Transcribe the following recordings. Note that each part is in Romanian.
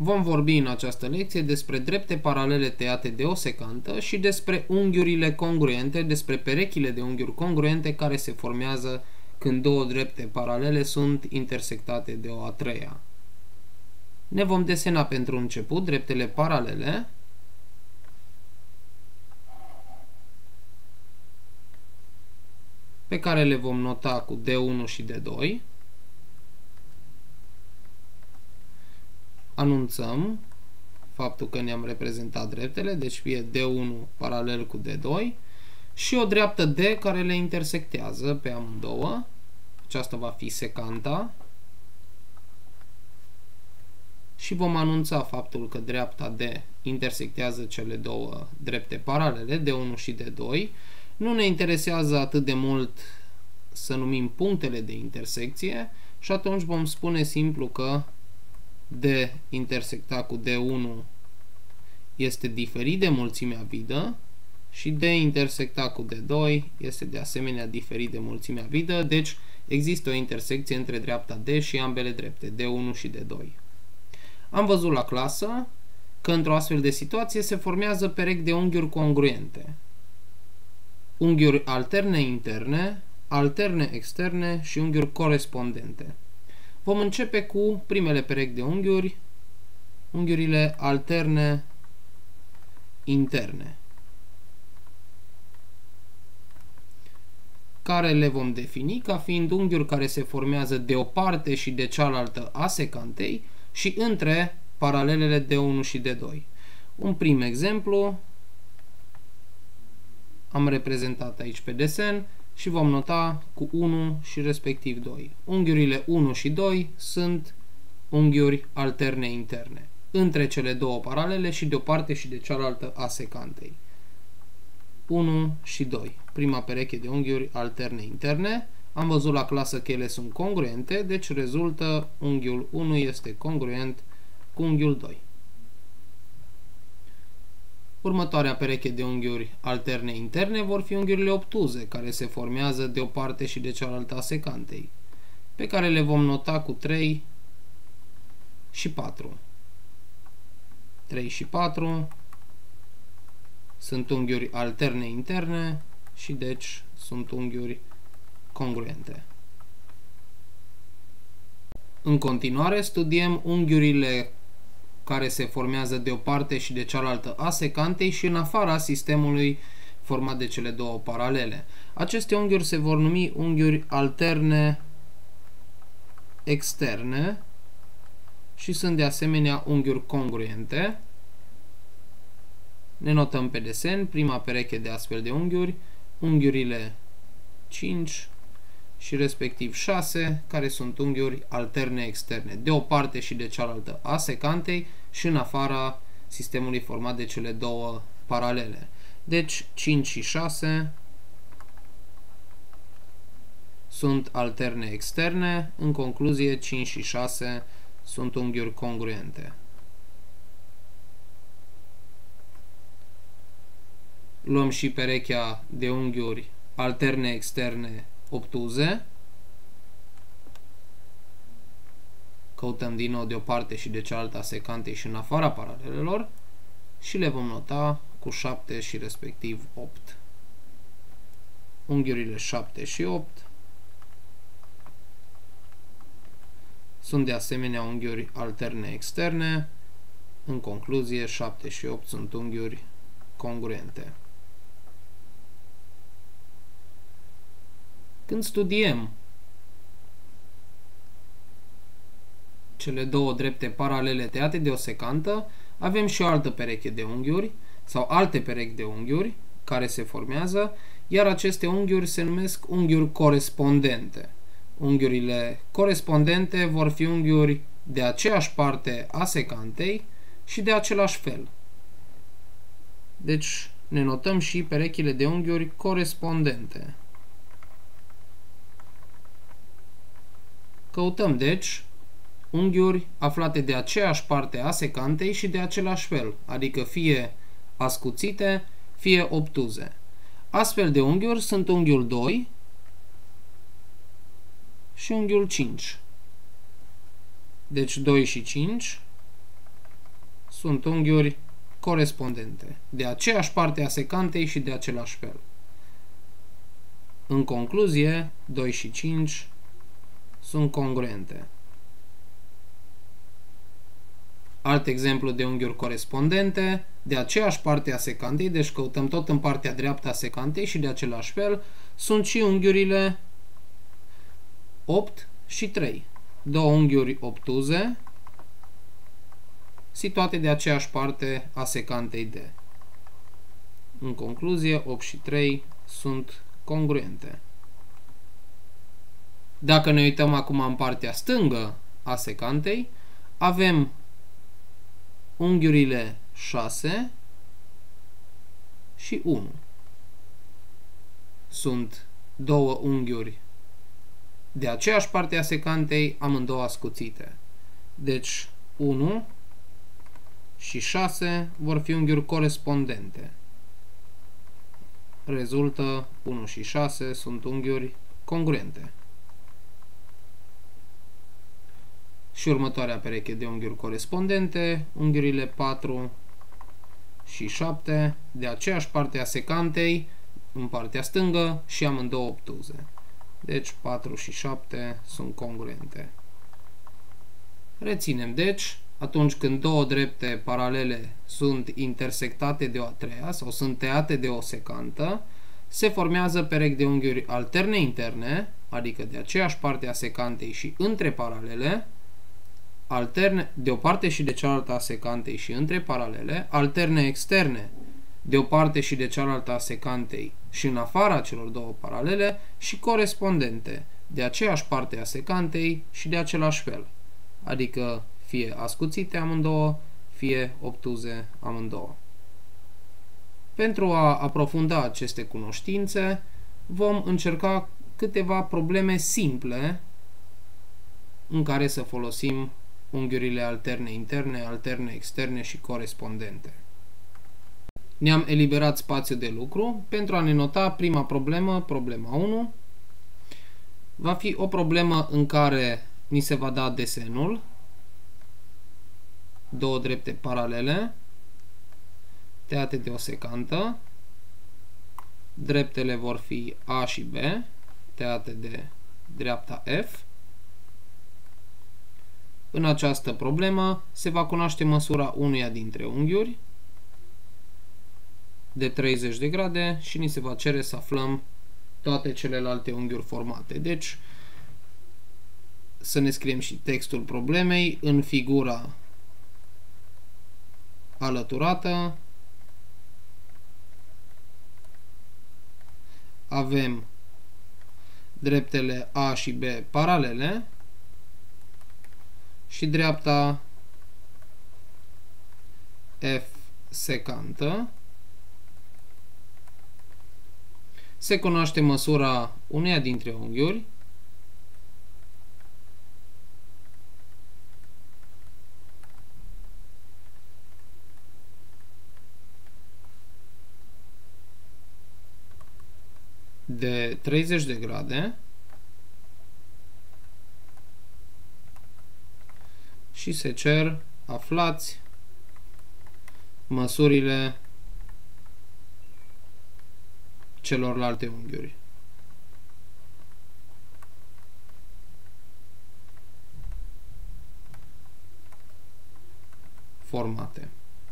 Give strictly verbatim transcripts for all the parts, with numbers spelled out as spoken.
Vom vorbi în această lecție despre drepte paralele tăiate de o secantă și despre unghiurile congruente, despre perechile de unghiuri congruente care se formează când două drepte paralele sunt intersectate de o a treia. Ne vom desena pentru început dreptele paralele, pe care le vom nota cu D unu și D doi. Anunțăm faptul că ne-am reprezentat dreptele, deci fie D unu paralel cu D doi și o dreaptă D care le intersectează pe amândouă. Aceasta va fi secanta. Și vom anunța faptul că dreapta D intersectează cele două drepte paralele, D unu și D doi. Nu ne interesează atât de mult să numim punctele de intersecție și atunci vom spune simplu că D intersectat cu D unu este diferit de mulțimea vidă și D intersectat cu D doi este de asemenea diferit de mulțimea vidă, deci există o intersecție între dreapta D și ambele drepte, D unu și D doi. Am văzut la clasă că într-o astfel de situație se formează perechi de unghiuri congruente. Unghiuri alterne interne, alterne externe și unghiuri corespondente. Vom începe cu primele perechi de unghiuri, unghiurile alterne interne, care le vom defini ca fiind unghiuri care se formează de o parte și de cealaltă a secantei și între paralelele D unu și D doi. Un prim exemplu am reprezentat aici pe desen și vom nota cu unu și respectiv doi. Unghiurile unu și doi sunt unghiuri alterne interne, între cele două paralele și de o parte și de cealaltă a secantei. unu și doi. Prima pereche de unghiuri alterne interne. Am văzut la clasă că ele sunt congruente, deci rezultă unghiul unu este congruent cu unghiul doi. Următoarea pereche de unghiuri alterne interne vor fi unghiurile obtuze, care se formează de o parte și de cealaltă a secantei, pe care le vom nota cu trei și patru. trei și patru sunt unghiuri alterne interne și deci sunt unghiuri congruente. În continuare studiem unghiurile care se formează de o parte și de cealaltă a secantei și în afara sistemului format de cele două paralele. Aceste unghiuri se vor numi unghiuri alterne externe și sunt de asemenea unghiuri congruente. Ne notăm pe desen prima pereche de astfel de unghiuri, unghiurile cinci și respectiv șase, care sunt unghiuri alterne externe, de o parte și de cealaltă a secantei și în afara sistemului format de cele două paralele. Deci cinci și șase sunt alterne externe, în concluzie cinci și șase sunt unghiuri congruente. Luăm și perechea de unghiuri alterne externe obtuze. Căutăm din nou de o parte și de cealaltă a secantei și în afara paralelelor și le vom nota cu șapte și respectiv opt. Unghiurile șapte și opt sunt de asemenea unghiuri alterne externe. În concluzie, șapte și opt sunt unghiuri congruente. Când studiem cele două drepte paralele tăiate de o secantă, avem și o altă pereche de unghiuri sau alte perechi de unghiuri care se formează, iar aceste unghiuri se numesc unghiuri corespondente. Unghiurile corespondente vor fi unghiuri de aceeași parte a secantei și de același fel. Deci ne notăm și perechile de unghiuri corespondente. Căutăm deci unghiuri aflate de aceeași parte a secantei și de același fel, adică fie ascuțite, fie obtuze. Astfel de unghiuri sunt unghiul doi și unghiul cinci. Deci doi și cinci sunt unghiuri corespondente, de aceeași parte a secantei și de același fel. În concluzie, doi și cinci sunt congruente. Alt exemplu de unghiuri corespondente, de aceeași parte a secantei, deci căutăm tot în partea dreaptă a secantei și de același fel, sunt și unghiurile opt și trei. Două unghiuri obtuze, situate de aceeași parte a secantei D. În concluzie, opt și trei sunt congruente. Dacă ne uităm acum în partea stângă a secantei, avem unghiurile șase și unu. Sunt două unghiuri de aceeași parte a secantei, amândouă ascuțite. Deci unu și șase vor fi unghiuri corespondente. Rezultă unu și șase sunt unghiuri congruente. Și următoarea pereche de unghiuri corespondente, unghiurile patru și șapte, de aceeași parte a secantei, în partea stângă și amândouă obtuze. Deci patru și șapte sunt congruente. Reținem deci, atunci când două drepte paralele sunt intersectate de o a treia sau sunt tăiate de o secantă, se formează perechi de unghiuri alterne interne, adică de aceeași parte a secantei și între paralele, alterne de o parte și de cealaltă a secantei și între paralele, alterne externe de o parte și de cealaltă a secantei și în afara celor două paralele și corespondente de aceeași parte a secantei și de același fel, adică fie ascuțite amândouă, fie obtuze amândouă. Pentru a aprofunda aceste cunoștințe, vom încerca câteva probleme simple în care să folosim unghiurile alterne interne, alterne externe și corespondente. Ne-am eliberat spațiu de lucru pentru a ne nota prima problemă, problema unu. Va fi o problemă în care ni se va da desenul, două drepte paralele, tăiate de o secantă, dreptele vor fi A și B, tăiate de dreapta F. În această problemă se va cunoaște măsura unuia dintre unghiuri de treizeci de grade și ni se va cere să aflăm toate celelalte unghiuri formate. Deci, să ne scriem și textul problemei în figura alăturată. Avem dreptele A și B paralele și dreapta F secantă. Se cunoaște măsura uneia dintre unghiuri de treizeci de grade și se cer aflați măsurile celorlalte unghiuri. Formate.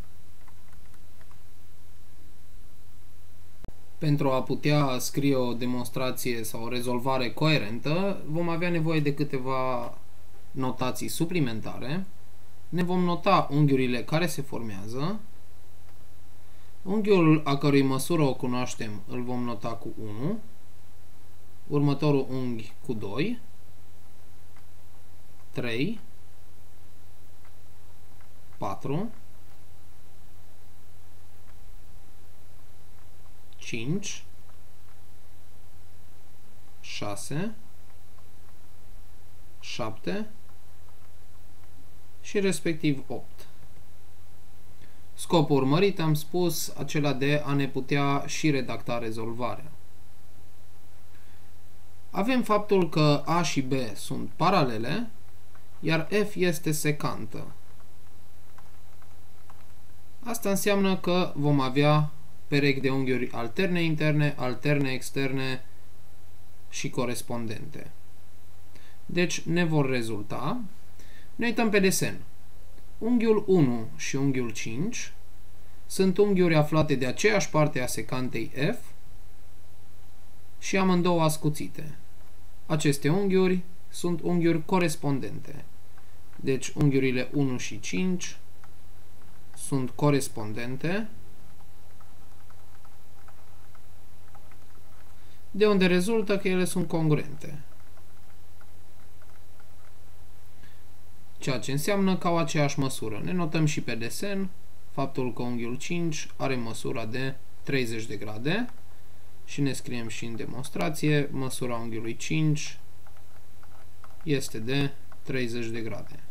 Pentru a putea scrie o demonstrație sau o rezolvare coerentă, vom avea nevoie de câteva notații suplimentare. Ne vom nota unghiurile care se formează. Unghiul a cărui măsură o cunoaștem îl vom nota cu unu, următorul unghi cu doi, trei, patru, cinci, șase, șapte și respectiv opt. Scopul urmărit, am spus, acela de a ne putea și redacta rezolvarea. Avem faptul că A și B sunt paralele, iar F este secantă. Asta înseamnă că vom avea perechi de unghiuri alterne interne, alterne externe și corespondente. Deci ne vor rezulta. Ne uităm pe desen. Unghiul unu și unghiul cinci sunt unghiuri aflate de aceeași parte a secantei F și amândouă ascuțite. Aceste unghiuri sunt unghiuri corespondente. Deci unghiurile unu și cinci sunt corespondente, de unde rezultă că ele sunt congruente. Ceea ce înseamnă că au aceeași măsură. Ne notăm și pe desen faptul că unghiul cinci are măsura de treizeci de grade și ne scriem și în demonstrație, măsura unghiului cinci este de treizeci de grade.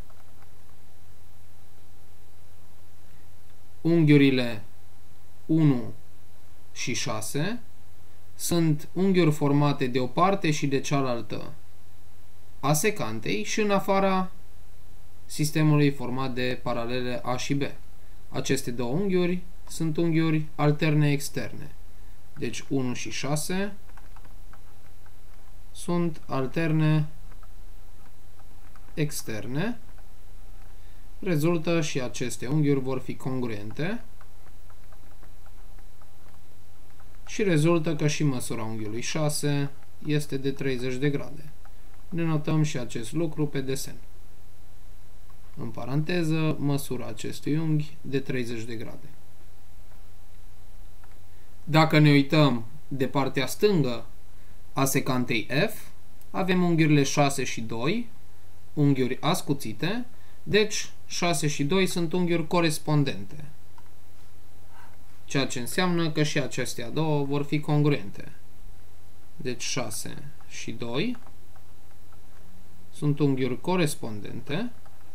Unghiurile unu și șase sunt unghiuri formate de o parte și de cealaltă a secantei și în afara sistemului format de paralele A și B. Aceste două unghiuri sunt unghiuri alterne externe. Deci unu și șase sunt alterne externe. Rezultă și aceste unghiuri vor fi congruente și rezultă că și măsura unghiului șase este de treizeci de grade. Ne notăm și acest lucru pe desen. În paranteză, măsura acestui unghi de treizeci de grade. Dacă ne uităm de partea stângă a secantei F, avem unghiurile șase și doi, unghiuri ascuțite, deci șase și doi sunt unghiuri corespondente. Ceea ce înseamnă că și acestea două vor fi congruente. Deci șase și doi sunt unghiuri corespondente.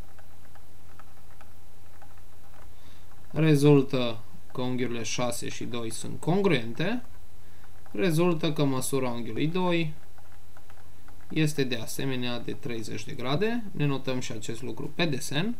Rezultă că unghiurile șase și doi sunt congruente. Rezultă că măsura unghiului doi este de asemenea de treizeci de grade. Ne notăm și acest lucru pe desen.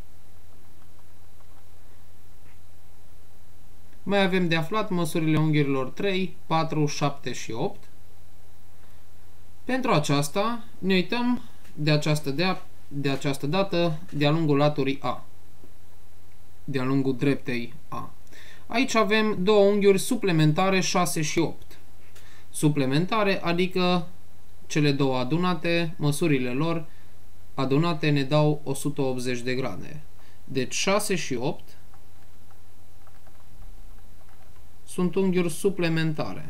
Mai avem de aflat măsurile unghiurilor trei, patru, șapte și opt. Pentru aceasta ne uităm de această, de, de această dată de-a lungul laturii A. De-a lungul dreptei A. Aici avem două unghiuri suplementare șase și opt. Suplementare adică cele două adunate, măsurile lor adunate ne dau o sută optzeci de grade. Deci șase și opt sunt unghiuri suplementare.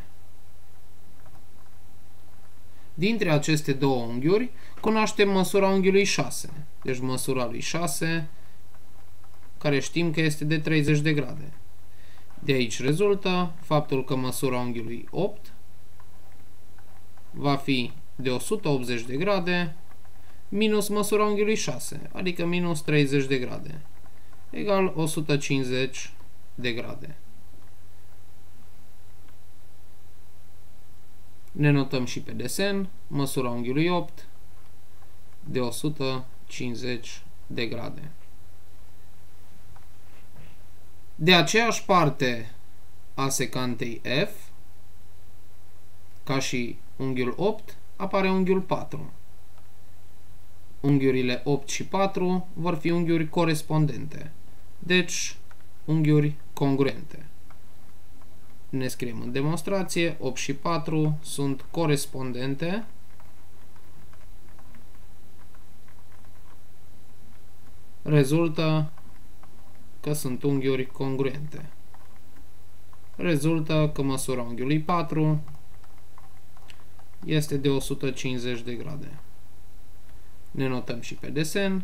Dintre aceste două unghiuri cunoaștem măsura unghiului șase. Deci măsura lui șase, care știm că este de treizeci de grade. De aici rezultă faptul că măsura unghiului opt va fi de o sută optzeci de grade minus măsura unghiului șase, adică minus treizeci de grade, egal o sută cincizeci de grade. Ne notăm și pe desen măsura unghiului opt de o sută cincizeci de grade. De aceeași parte a secantei F, ca și unghiul opt, apare unghiul patru. Unghiurile opt și patru vor fi unghiuri corespondente, deci unghiuri congruente. Ne scriem în demonstrație, opt și patru sunt corespondente. Rezultă că sunt unghiuri congruente. Rezultă că măsura unghiului patru este de o sută cincizeci de grade. Ne notăm și pe desen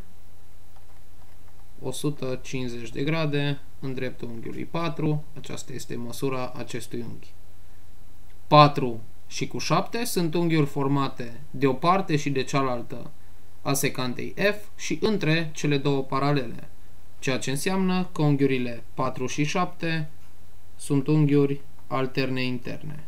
o sută cincizeci de grade în dreptul unghiului patru. Aceasta este măsura acestui unghi. patru și cu șapte sunt unghiuri formate de o parte și de cealaltă a secantei F și între cele două paralele, ceea ce înseamnă că unghiurile patru și șapte sunt unghiuri alterne interne.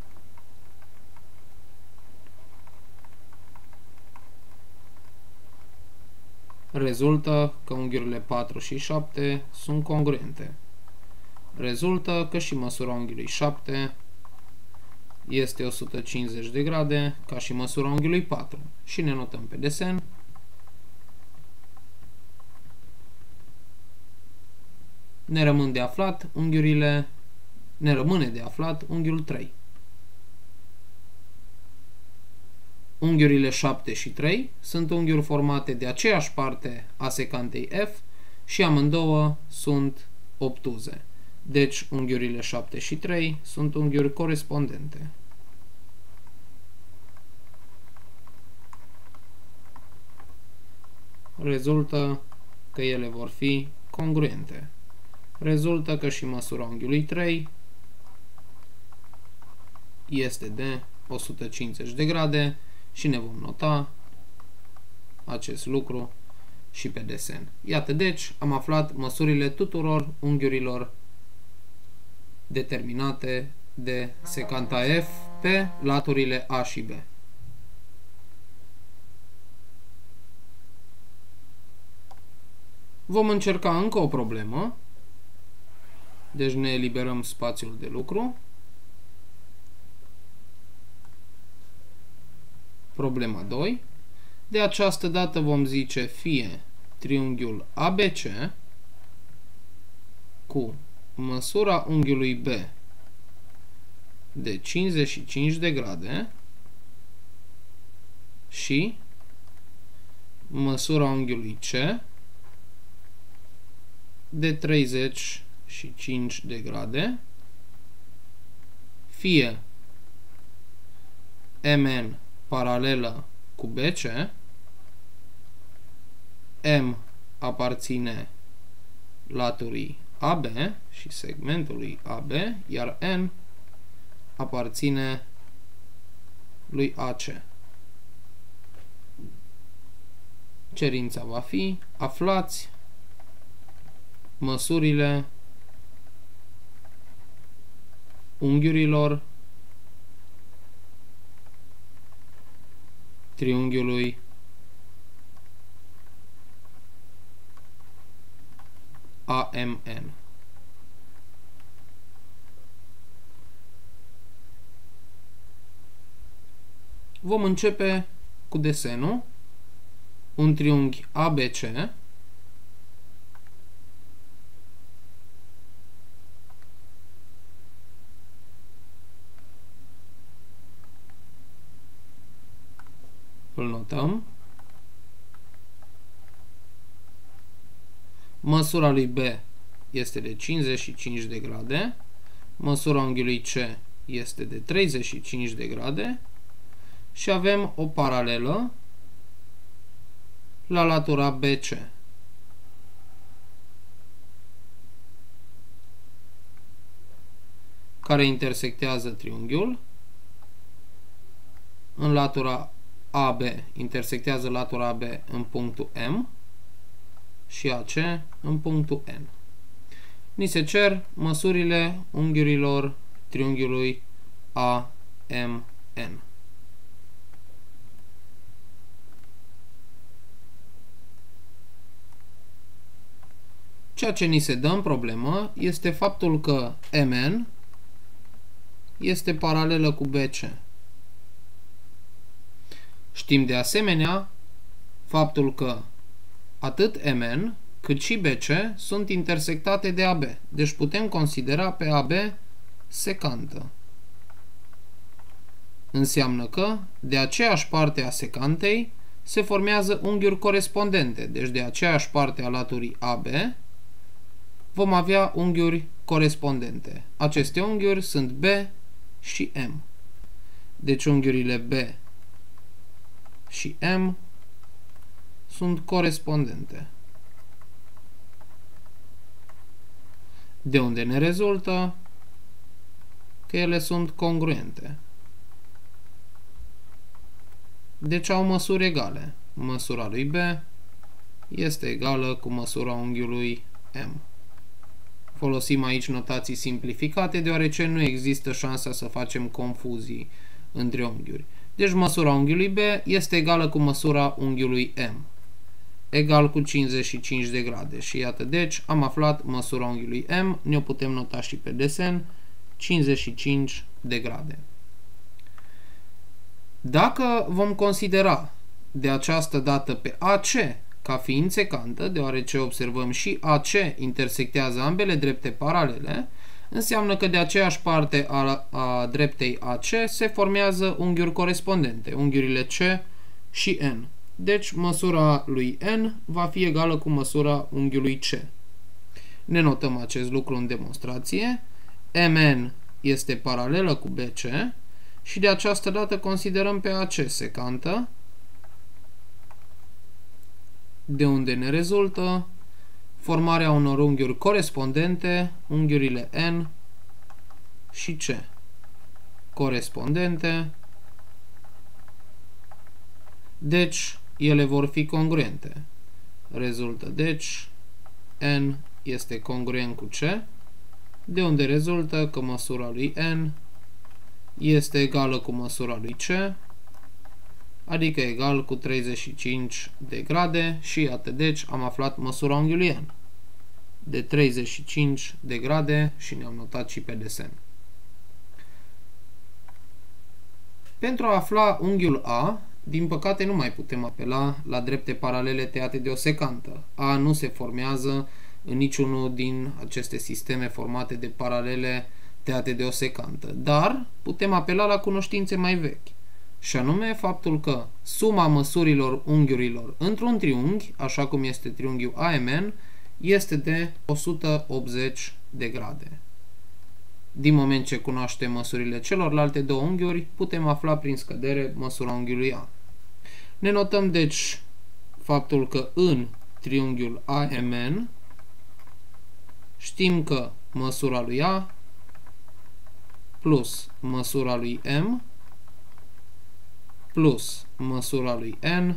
Rezultă că unghiurile patru și șapte sunt congruente. Rezultă că și măsura unghiului șapte este o sută cincizeci de grade, ca și măsura unghiului patru. Și ne notăm pe desen. Ne rămân de aflat unghiurile, ne rămâne de aflat unghiul trei. Unghiurile șapte și trei sunt unghiuri formate de aceeași parte a secantei F și amândouă sunt obtuze. Deci unghiurile șapte și trei sunt unghiuri corespondente. Rezultă că ele vor fi congruente. Rezultă că și măsura unghiului trei este de o sută cincizeci de grade și ne vom nota acest lucru și pe desen. Iată, deci, am aflat măsurile tuturor unghiurilor determinate de secanta F pe laturile A și B. Vom încerca încă o problemă. Deci ne eliberăm spațiul de lucru. Problema doi. De această dată vom zice fie triunghiul A B C cu măsura unghiului B de cincizeci și cinci de grade și măsura unghiului C de treizeci și cinci de grade, fie M N paralelă cu B C, M aparține laturii A B și segmentului A B, iar N aparține lui A C. Cerința va fi: aflați măsurile unghiurilor triunghiului A M N. Vom începe cu desenul. Un triunghi A B C îl notăm. Măsura lui B este de cincizeci și cinci de grade. Măsura unghiului C este de treizeci și cinci de grade. Și avem o paralelă la latura B C. Care intersectează triunghiul. În latura A B intersectează latura A B în punctul M și A C în punctul N. Ni se cer măsurile unghiurilor triunghiului A M N. Ceea ce ni se dă în problemă este faptul că M N este paralelă cu B C. Știm de asemenea faptul că atât M N cât și B C sunt intersectate de A B. Deci putem considera pe A B secantă. Înseamnă că de aceeași parte a secantei se formează unghiuri corespondente. Deci de aceeași parte a laturii A B vom avea unghiuri corespondente. Aceste unghiuri sunt B și M. Deci unghiurile B și M sunt corespondente. De unde ne rezultă că ele sunt congruente. Deci au măsuri egale. Măsura lui B este egală cu măsura unghiului M. Folosim aici notații simplificate, deoarece nu există șansa să facem confuzii între unghiuri. Deci măsura unghiului B este egală cu măsura unghiului M. egal cu cincizeci și cinci de grade. Și iată, deci, am aflat măsura unghiului M, ne-o putem nota și pe desen, cincizeci și cinci de grade. Dacă vom considera de această dată pe A C ca fiind secantă, deoarece observăm și A C intersectează ambele drepte paralele, înseamnă că de aceeași parte a, a dreptei A C se formează unghiuri corespondente, unghiurile C și N. Deci măsura lui N va fi egală cu măsura unghiului C. Ne notăm acest lucru în demonstrație. M N este paralelă cu B C și de această dată considerăm pe A C secantă, de unde ne rezultă formarea unor unghiuri corespondente, unghiurile N și C. Corespondente, deci ele vor fi congruente. Rezultă deci N este congruent cu C, de unde rezultă că măsura lui N este egală cu măsura lui C, adică egal cu treizeci și cinci de grade și iată deci am aflat măsura unghiului N de treizeci și cinci de grade și ne-am notat și pe desen. Pentru a afla unghiul A, din păcate nu mai putem apela la drepte paralele tăiate de o secantă. A nu se formează în niciunul din aceste sisteme formate de paralele tăiate de o secantă, dar putem apela la cunoștințe mai vechi, și anume faptul că suma măsurilor unghiurilor într-un triunghi, așa cum este triunghiul A M N, este de o sută optzeci de grade. Din moment ce cunoaștem măsurile celorlalte două unghiuri, putem afla prin scădere măsura unghiului A. Ne notăm deci faptul că în triunghiul A M N știm că măsura lui A plus măsura lui M plus măsura lui N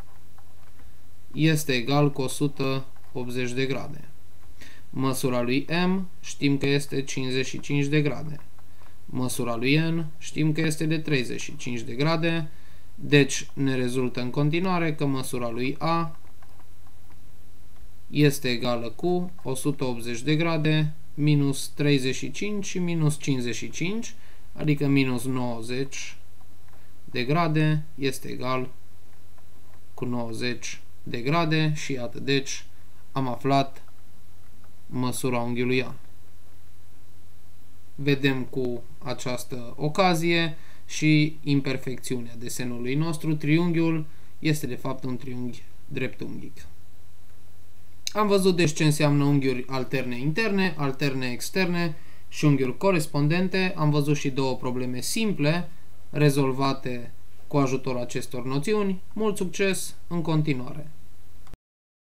este egal cu o sută optzeci de grade. Măsura lui M știm că este cincizeci și cinci de grade. Măsura lui N știm că este de treizeci și cinci de grade, deci ne rezultă în continuare că măsura lui A este egală cu o sută optzeci de grade minus treizeci și cinci și minus cincizeci și cinci, adică minus nouăzeci de grade este egal cu nouăzeci de grade și iată deci am aflat măsura unghiului A. Vedem cu această ocazie și imperfecțiunea desenului nostru. Triunghiul este de fapt un triunghi dreptunghic. Am văzut deci ce înseamnă unghiuri alterne interne, alterne externe și unghiuri corespondente. Am văzut și două probleme simple rezolvate cu ajutorul acestor noțiuni. Mult succes în continuare!